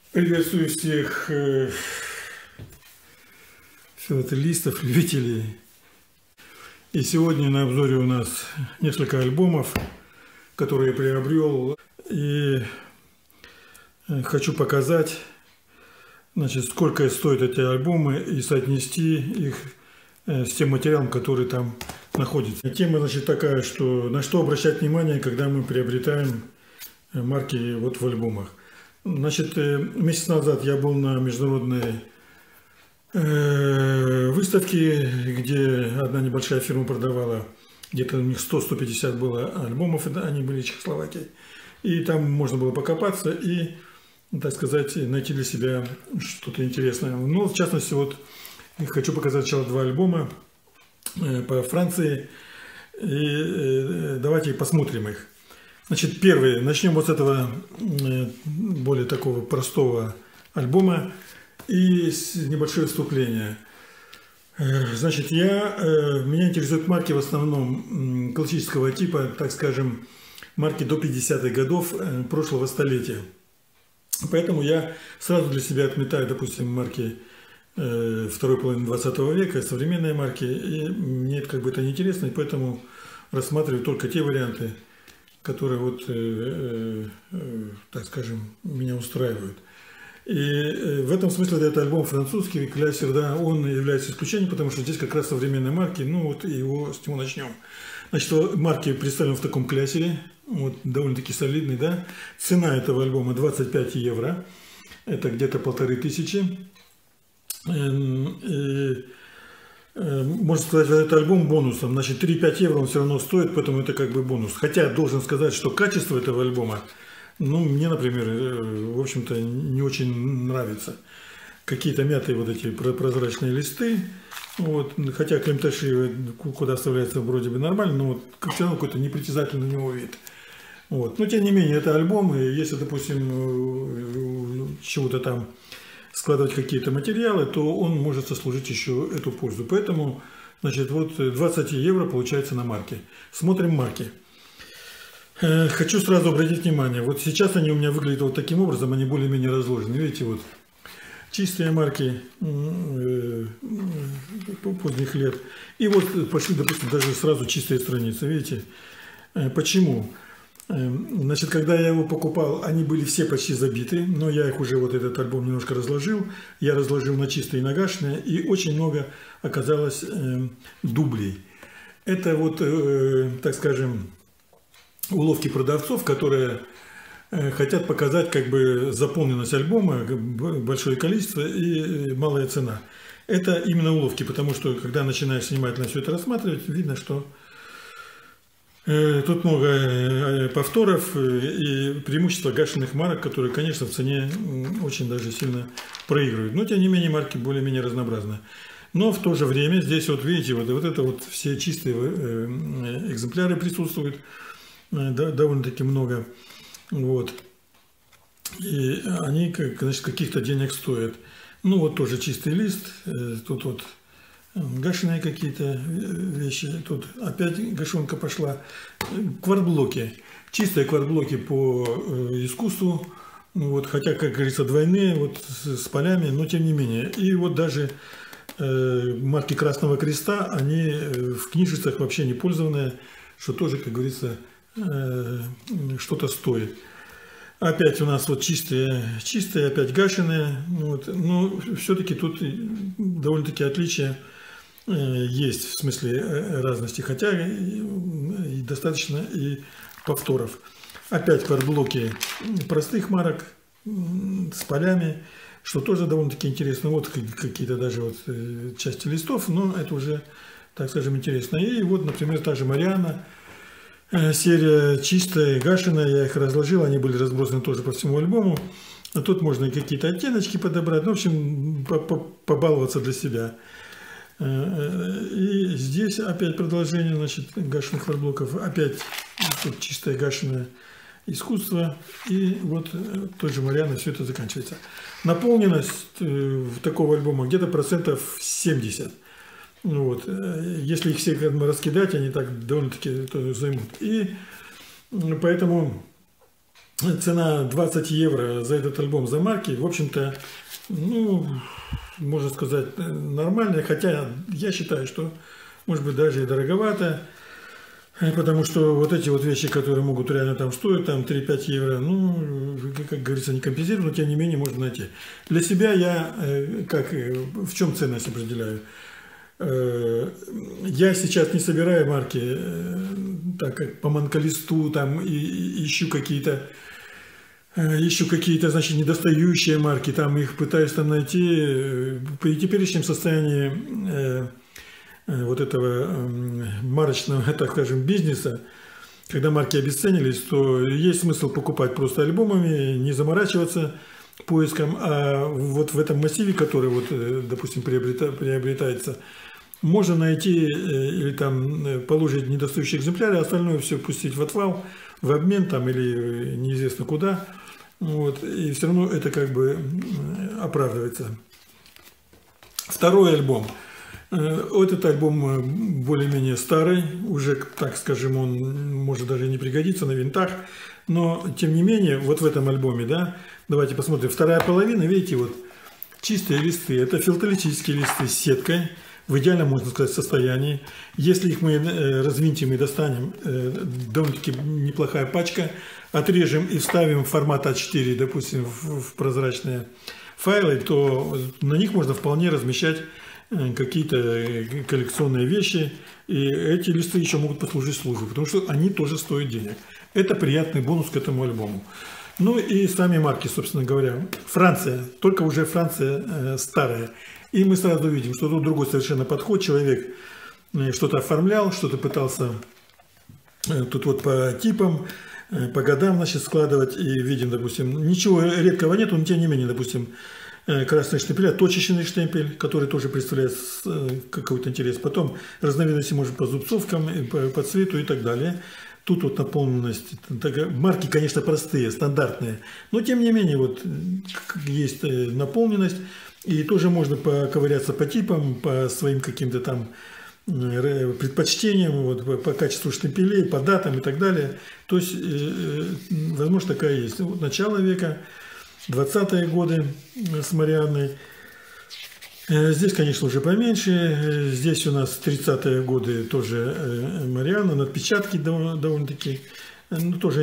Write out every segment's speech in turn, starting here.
Приветствую всех филателистов, любителей. И сегодня на обзоре у нас несколько альбомов, которые я приобрел. И хочу показать, значит, сколько стоят эти альбомы и соотнести их с тем материалом, который там находится. Тема, значит, такая, что на что обращать внимание, когда мы приобретаем марки вот в альбомах. Значит, месяц назад я был на международной выставке, где одна небольшая фирма продавала, где-то у них 100-150 было альбомов, они были в Чехословакии. И там можно было покопаться и, так сказать, найти для себя что-то интересное. Ну, в частности, вот хочу показать сначала два альбома по Франции. И давайте посмотрим их. Значит, первый. Начнем вот с этого более такого простого альбома и с небольшое вступление. Значит, меня интересуют марки в основном классического типа, так скажем, марки до 50-х годов прошлого столетия. Поэтому я сразу для себя отметаю, допустим, марки второй половины 20 века, современные марки, и мне это как бы это неинтересно, и поэтому рассматриваю только те варианты, которые вот, так скажем, меня устраивают. И в этом смысле этот альбом французский, Классер, да, он является исключением, потому что здесь как раз современные марки, ну вот с него начнем. Значит, марки представлены в таком клясере, вот довольно-таки солидный, да. Цена этого альбома 25 евро, это где-то 1500. Можно сказать, это альбом бонусом, значит 3-5 евро он все равно стоит, поэтому это как бы бонус. Хотя должен сказать, что качество этого альбома, ну мне, например, в общем-то не очень нравится. Какие-то мятые вот эти прозрачные листы, вот, хотя клемташи куда вставляется вроде бы нормально, но вот все равно какой-то непритязательный у него вид. Вот. Но тем не менее это альбом, и если, допустим, чего-то там складывать какие-то материалы, то он может сослужить еще эту пользу. Поэтому, значит, вот 20 евро получается на марки. Смотрим марки. Хочу сразу обратить внимание, вот сейчас они у меня выглядят вот таким образом, они более-менее разложены. Видите, вот чистые марки поздних лет. И вот пошли, допустим, даже сразу чистые страницы. Видите? Почему? Значит, когда я его покупал, они были все почти забиты, но я их уже, вот этот альбом немножко разложил. Я разложил на чистые и на гашеные, и очень много оказалось дублей. Это вот, так скажем, уловки продавцов, которые хотят показать как бы заполненность альбома, большое количество и малая цена. Это именно уловки, потому что когда начинаешь внимательно все это рассматривать, видно, что тут много повторов и преимущества гашенных марок, которые, конечно, в цене очень даже сильно проигрывают. Но, тем не менее, марки более-менее разнообразны. Но в то же время здесь, вот видите, вот это вот все чистые экземпляры присутствуют, довольно-таки много. Вот. И они, значит, каких-то денег стоят. Ну, вот тоже чистый лист, тут вот гашеные какие-то вещи, тут опять гашенка пошла. Квартблоки, чистые квартблоки по искусству, вот, хотя, как говорится, двойные, вот с полями, но тем не менее. И вот даже марки Красного Креста, они в книжицах вообще не пользованные, что тоже, как говорится, что-то стоит. Опять у нас вот чистые, опять гашеные, вот, но все-таки тут довольно-таки отличия есть в смысле разности, хотя и достаточно и повторов. Опять квартблоки простых марок с полями, что тоже довольно-таки интересно. Вот какие-то даже вот части листов, но это уже, так скажем, интересно. И вот, например, та же Мариана, серия чистая, гашеная, я их разложил, они были разбросаны тоже по всему альбому. А тут можно какие-то оттеночки подобрать, ну, в общем, побаловаться для себя. И здесь опять продолжение, значит, гашенных квартблоков, опять тут чистое гашеное искусство, и вот тот же Мариана, все это заканчивается. Наполненность такого альбома где-то процентов 70. Вот. Если их все раскидать, они так довольно-таки займут. И поэтому цена 20 евро за этот альбом за марки, в общем-то, ну, можно сказать, нормальная, хотя я считаю, что, может быть, даже и дороговато, потому что вот эти вот вещи, которые могут реально там стоить, там 3-5 евро, ну, как говорится, не компенсируют, но тем не менее можно найти. Для себя я, в чем ценность определяю? Я сейчас не собираю марки, так как по манкалисту, там, и ищу какие-то, значит, недостающие марки, там их пытаюсь там найти. При теперешнем состоянии вот этого марочного, так скажем, бизнеса, когда марки обесценились, то есть смысл покупать просто альбомами, не заморачиваться поиском, а вот в этом массиве, который вот, допустим, приобретается, можно найти или там положить недостающие экземпляры, а остальное все пустить в отвал, в обмен там или неизвестно куда. Вот, и все равно это как бы оправдывается. Второй альбом. Этот альбом более-менее старый, уже, так скажем, он может даже не пригодиться на винтах, но тем не менее, вот в этом альбоме, да, давайте посмотрим, вторая половина, видите, вот чистые листы, это филателистические листы с сеткой, в идеальном, можно сказать, состоянии. Если их мы развинтим и достанем, довольно-таки неплохая пачка, отрежем и вставим в формат А4, допустим, в прозрачные файлы, то на них можно вполне размещать какие-то коллекционные вещи, и эти листы еще могут послужить службе, потому что они тоже стоят денег. Это приятный бонус к этому альбому. Ну и сами марки, собственно говоря. Франция, только уже Франция старая. И мы сразу видим, что тут другой совершенно подход. Человек что-то оформлял, что-то пытался тут вот по типам, по годам, значит, складывать. И видим, допустим, ничего редкого нету, но тем не менее, допустим, красный штемпель, а точечный штемпель, который тоже представляет какой-то интерес. Потом разновидности, может, по зубцовкам, по цвету и так далее. Тут вот наполненность. Марки, конечно, простые, стандартные, но тем не менее вот есть наполненность. И тоже можно поковыряться по типам, по своим каким-то там предпочтениям, вот, по качеству штемпелей, по датам и так далее. То есть, возможно, такая есть. Вот, начало века, 20-е годы с Марианной. Здесь, конечно, уже поменьше. Здесь у нас 30-е годы тоже Марианна. Отпечатки довольно-таки, ну, тоже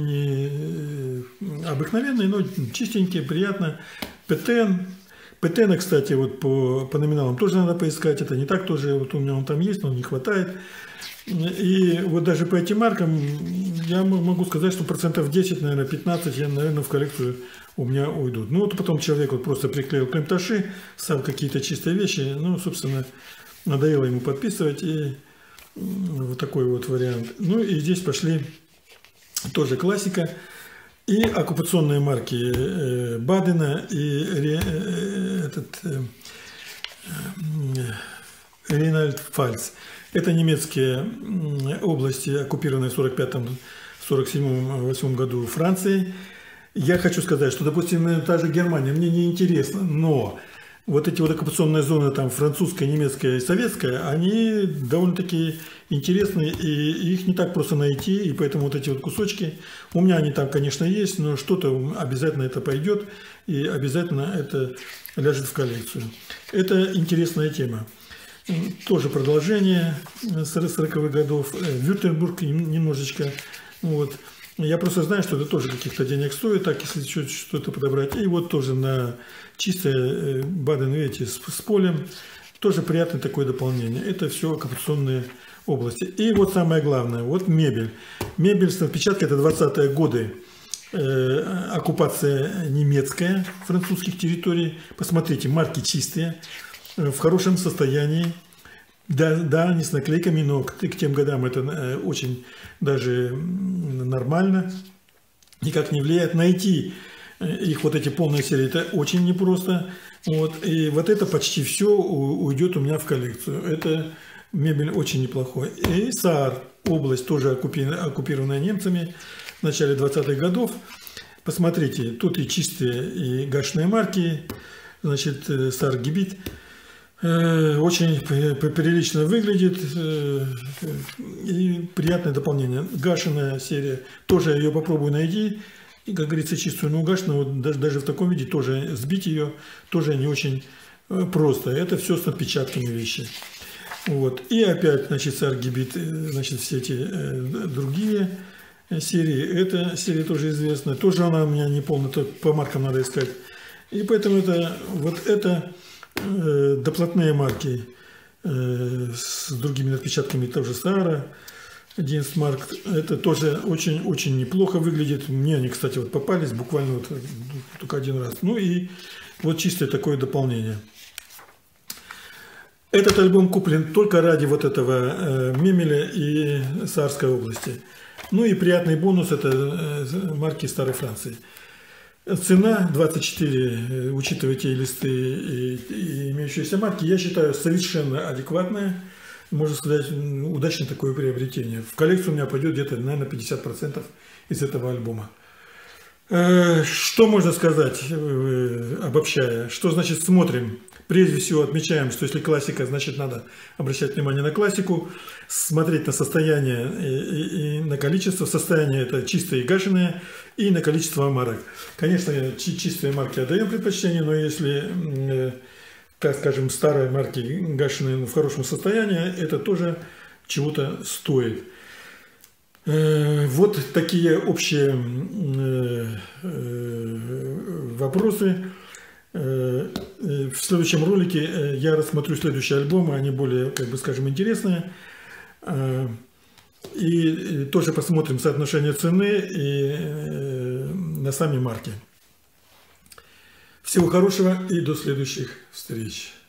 не обыкновенные, но чистенькие, приятно. Петен. Петена, кстати, вот по номиналам тоже надо поискать. Это не так тоже. Вот у меня он там есть, но не хватает. И вот даже по этим маркам я могу сказать, что процентов 10, наверное, 15 я, наверное, в коллекцию у меня уйдут. Ну вот потом человек вот просто приклеил клемташи, сам какие-то чистые вещи. Ну, собственно, надоело ему подписывать. И вот такой вот вариант. Ну и здесь пошли тоже классика. И оккупационные марки Бадена и Рейнланд-Пфальц. Это немецкие области, оккупированные в 1945-1947-1948 году Францией. Я хочу сказать, что, допустим, та же Германия мне не интересна, но вот эти вот оккупационные зоны, там, французская, немецкая и советская, они довольно-таки интересны, и их не так просто найти, и поэтому вот эти вот кусочки, у меня они там, конечно, есть, но что-то обязательно это пойдет, и обязательно это ляжет в коллекцию. Это интересная тема. Тоже продолжение 40-х годов, Вюртемберг немножечко, вот. Я просто знаю, что это тоже каких-то денег стоит, так, если что-то подобрать. И вот тоже на чистое Баден, видите, с полем. Тоже приятное такое дополнение. Это все оккупационные области. И вот самое главное, вот мебель. Мебель с отпечаткой, это 20-е годы. Оккупация немецкая французских территорий. Посмотрите, марки чистые, в хорошем состоянии. Да, не с наклейками, но к тем годам это очень даже нормально. Никак не влияет. Найти их вот эти полные серии, это очень непросто. Вот. И вот это почти все уйдет у меня в коллекцию. Это мебель очень неплохой. И Саар, область, тоже оккупированная немцами в начале 20-х годов. Посмотрите, тут и чистые, и гашенные марки. Значит, Саар-Гебит. Очень прилично выглядит и приятное дополнение. Гашеная серия, тоже ее попробую найти. и, как говорится, чистую, но угашенную, вот даже в таком виде тоже сбить ее тоже не очень просто. Это все с отпечатками вещи. Вот. И опять, значит, Аргибит, значит, все эти другие серии. Эта серия тоже известна. Тоже она у меня не полная, по маркам надо искать. И поэтому это, вот это доплатные марки с другими отпечатками, тоже Сара, 11 марк. Это тоже очень-очень неплохо выглядит. Мне они, кстати, вот попались буквально вот только один раз. Ну и вот чистое такое дополнение. Этот альбом куплен только ради вот этого Мемеля и Саарской области. Ну и приятный бонус – это марки Старой Франции. Цена 24, учитывая те листы и имеющиеся марки, я считаю совершенно адекватная. Можно сказать, удачное такое приобретение. В коллекцию у меня пойдет где-то, наверное, 50% из этого альбома. Что можно сказать, обобщая? Что значит смотрим? Прежде всего отмечаем, что если классика, значит надо обращать внимание на классику, смотреть на состояние и на количество. Состояние это чистые и гашеные, и на количество марок. Конечно, чистые марки отдаем предпочтение, но если, так скажем, старые марки гашеные в хорошем состоянии, это тоже чего-то стоит. Вот такие общие вопросы. В следующем ролике я рассмотрю следующие альбомы, они более, как бы скажем, интересные. И тоже посмотрим соотношение цены и на сами марки. Всего хорошего и до следующих встреч.